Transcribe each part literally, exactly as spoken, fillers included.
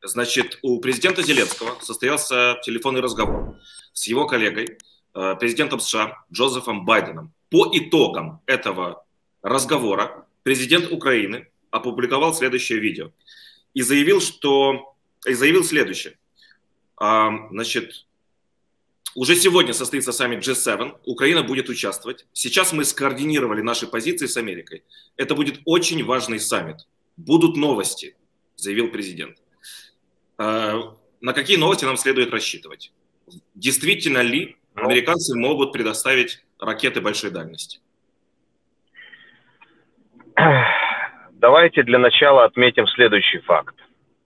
Значит, у президента Зеленского состоялся телефонный разговор с его коллегой, президентом США Джозефом Байденом. По итогам этого разговора президент Украины опубликовал следующее видео и заявил, что, и заявил следующее. Значит, уже сегодня состоится саммит джи семь, Украина будет участвовать. Сейчас мы скоординировали наши позиции с Америкой. Это будет очень важный саммит. Будут новости, заявил президент. На какие новости нам следует рассчитывать? Действительно ли американцы могут предоставить ракеты большой дальности? Давайте для начала отметим следующий факт.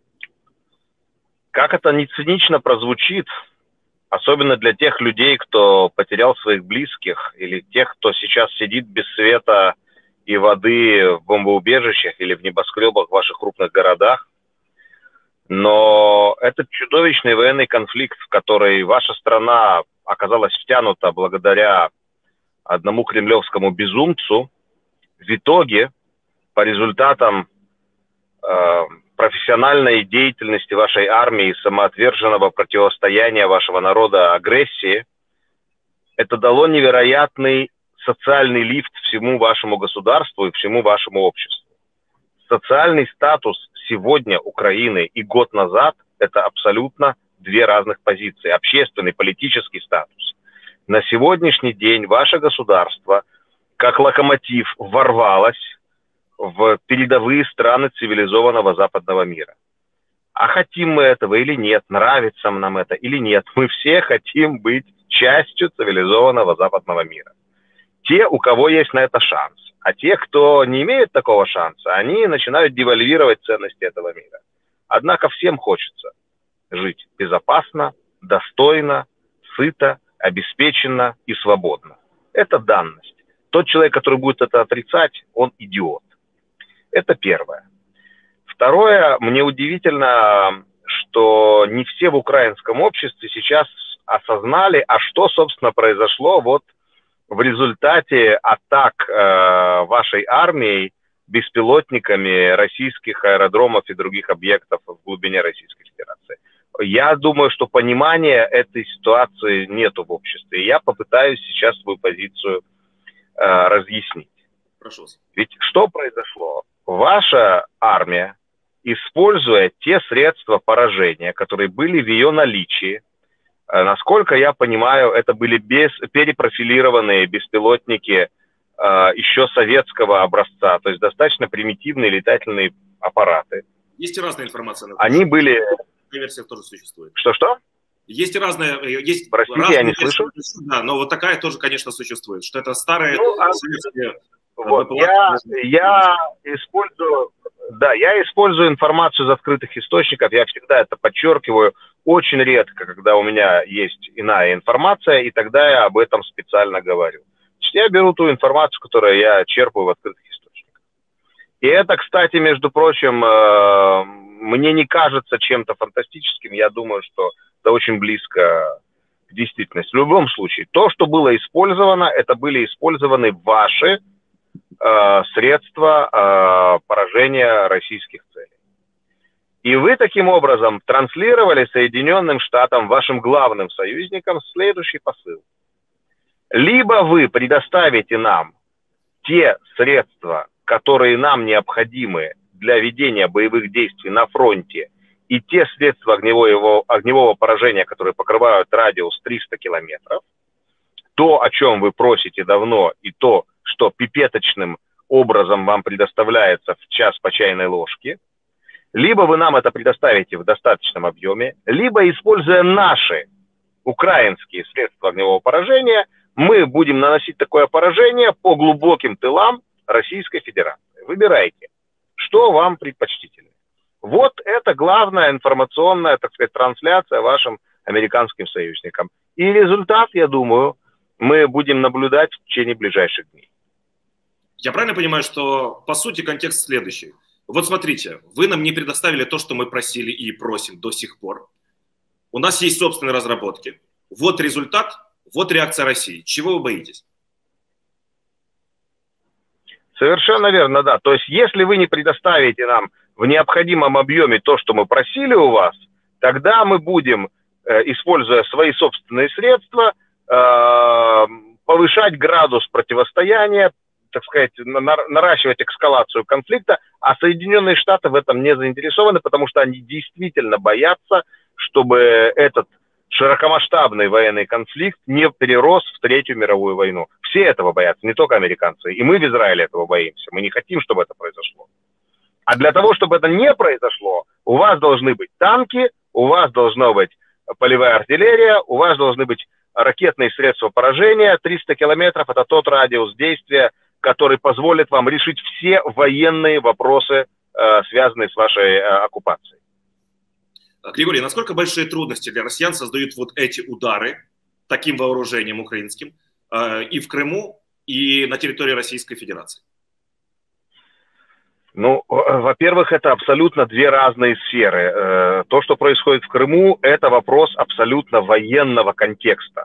Как это не цинично прозвучит, особенно для тех людей, кто потерял своих близких, или тех, кто сейчас сидит без света и воды в бомбоубежищах или в небоскребах в ваших крупных городах, но этот чудовищный военный конфликт, в который ваша страна оказалась втянута благодаря одному кремлевскому безумцу, в итоге, по результатам э, профессиональной деятельности вашей армии, самоотверженного противостояния вашего народа агрессии, это дало невероятный социальный лифт всему вашему государству и всему вашему обществу. Социальный статус сегодня Украины и год назад – это абсолютно две разных позиции. Общественный, политический статус. На сегодняшний день ваше государство, как локомотив, ворвалось в передовые страны цивилизованного западного мира. А хотим мы этого или нет, нравится нам это или нет, мы все хотим быть частью цивилизованного западного мира. Те, у кого есть на это шанс. А те, кто не имеет такого шанса, они начинают девальвировать ценности этого мира. Однако всем хочется жить безопасно, достойно, сыто, обеспеченно и свободно. Это данность. Тот человек, который будет это отрицать, он идиот. Это первое. Второе, мне удивительно, что не все в украинском обществе сейчас осознали, а что, собственно, произошло вот в результате атак э, вашей армии беспилотниками российских аэродромов и других объектов в глубине Российской Федерации. Я думаю, что понимания этой ситуации нету в обществе. И я попытаюсь сейчас свою позицию э, разъяснить. Прошу. Ведь что произошло? Ваша армия, используя те средства поражения, которые были в ее наличии, насколько я понимаю, это были без, перепрофилированные беспилотники э, еще советского образца, то есть достаточно примитивные летательные аппараты. Есть и разная информация. Они были... Версия тоже существует. Что-что? Есть и разные... Есть Простите, разные я не версии, слышу. Да, но вот такая тоже, конечно, существует, что это старые ну, а... советские... Вот, я, я использую... Да, я использую информацию из открытых источников, я всегда это подчеркиваю, очень редко, когда у меня есть иная информация, и тогда я об этом специально говорю. Значит, я беру ту информацию, которую я черпаю в открытых источниках. И это, кстати, между прочим, э, мне не кажется чем-то фантастическим, я думаю, что это очень близко к действительности. В любом случае, то, что было использовано, это были использованы ваши э, средства э, поражения российских целей. И вы таким образом транслировали Соединенным Штатам, вашим главным союзникам, следующий посыл. Либо вы предоставите нам те средства, которые нам необходимы для ведения боевых действий на фронте, и те средства огневого, огневого поражения, которые покрывают радиус триста километров, то, о чем вы просите давно, и то, что пипеточным образом вам предоставляется в час по чайной ложке, либо вы нам это предоставите в достаточном объеме, либо, используя наши украинские средства огневого поражения, мы будем наносить такое поражение по глубоким тылам Российской Федерации. Выбирайте, что вам предпочтительнее. Вот это главная информационная, так сказать, трансляция вашим американским союзникам. И результат, я думаю, мы будем наблюдать в течение ближайших дней. Я правильно понимаю, что, по сути, контекст следующий. Вот смотрите, вы нам не предоставили то, что мы просили и просим до сих пор. У нас есть собственные разработки. Вот результат, вот реакция России. Чего вы боитесь? Совершенно верно, да. То есть, если вы не предоставите нам в необходимом объеме то, что мы просили у вас, тогда мы будем, используя свои собственные средства, повышать градус противостояния, так сказать, наращивать эскалацию конфликта, а Соединенные Штаты в этом не заинтересованы, потому что они действительно боятся, чтобы этот широкомасштабный военный конфликт не перерос в Третью мировую войну. Все этого боятся, не только американцы. И мы в Израиле этого боимся. Мы не хотим, чтобы это произошло. А для того, чтобы это не произошло, у вас должны быть танки, у вас должна быть полевая артиллерия, у вас должны быть ракетные средства поражения. триста километров – это тот радиус действия, который позволит вам решить все военные вопросы, связанные с вашей оккупацией. Григорий, насколько большие трудности для россиян создают вот эти удары таким вооружением украинским и в Крыму, и на территории Российской Федерации? Ну, во-первых, это абсолютно две разные сферы. То, что происходит в Крыму, это вопрос абсолютно военного контекста.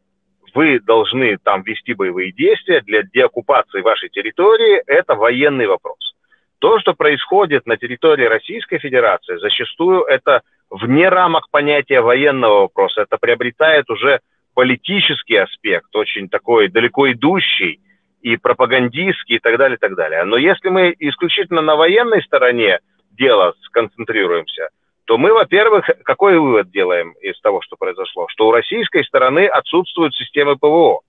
Вы должны там вести боевые действия для деоккупации вашей территории, это военный вопрос. То, что происходит на территории Российской Федерации, зачастую это вне рамок понятия военного вопроса. Это приобретает уже политический аспект, очень такой далеко идущий и пропагандистский и так далее, и так далее. Но если мы исключительно на военной стороне дела сконцентрируемся, то мы, во-первых, какой вывод делаем из того, что произошло? Что у российской стороны отсутствуют системы ПВО.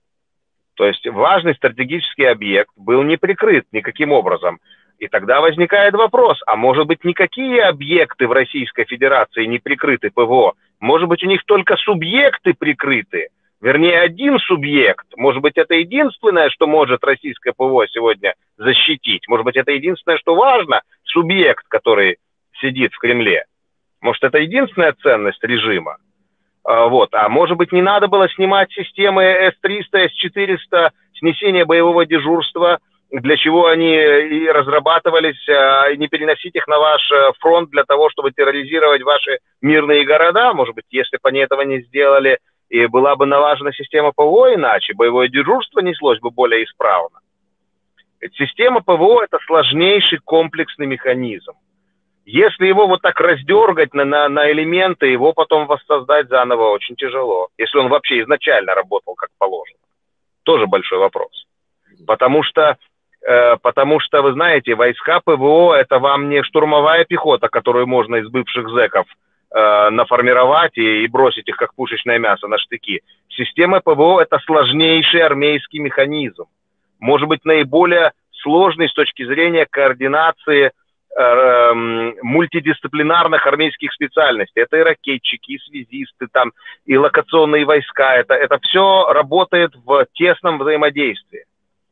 То есть важный стратегический объект был не прикрыт никаким образом. И тогда возникает вопрос, а может быть никакие объекты в Российской Федерации не прикрыты ПВО? Может быть у них только субъекты прикрыты? Вернее, один субъект. Может быть это единственное, что может российское ПВО сегодня защитить? Может быть это единственное, что важно? Субъект, который сидит в Кремле. Может это единственная ценность режима? А, вот. А может быть не надо было снимать системы эс триста, эс четыреста, снесение боевого дежурства, для чего они и разрабатывались, и не переносить их на ваш фронт для того, чтобы терроризировать ваши мирные города. Может быть, если бы они этого не сделали, и была бы налажена система ПВО иначе, боевое дежурство неслось бы более исправно. Ведь система ПВО – это сложнейший комплексный механизм. Если его вот так раздергать на, на, на элементы, его потом воссоздать заново очень тяжело. Если он вообще изначально работал как положено. Тоже большой вопрос. Потому что Потому что, вы знаете, войска ПВО – это вам не штурмовая пехота, которую можно из бывших зэков э, наформировать и, и бросить их, как пушечное мясо, на штыки. Система ПВО – это сложнейший армейский механизм. Может быть, наиболее сложный с точки зрения координации э, мультидисциплинарных армейских специальностей. Это и ракетчики, и связисты, там, и локационные войска. Это, это все работает в тесном взаимодействии.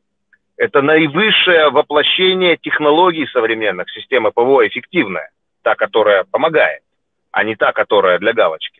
Это наивысшее воплощение технологий современных, системы ПВО эффективная, та, которая помогает, а не та, которая для галочки.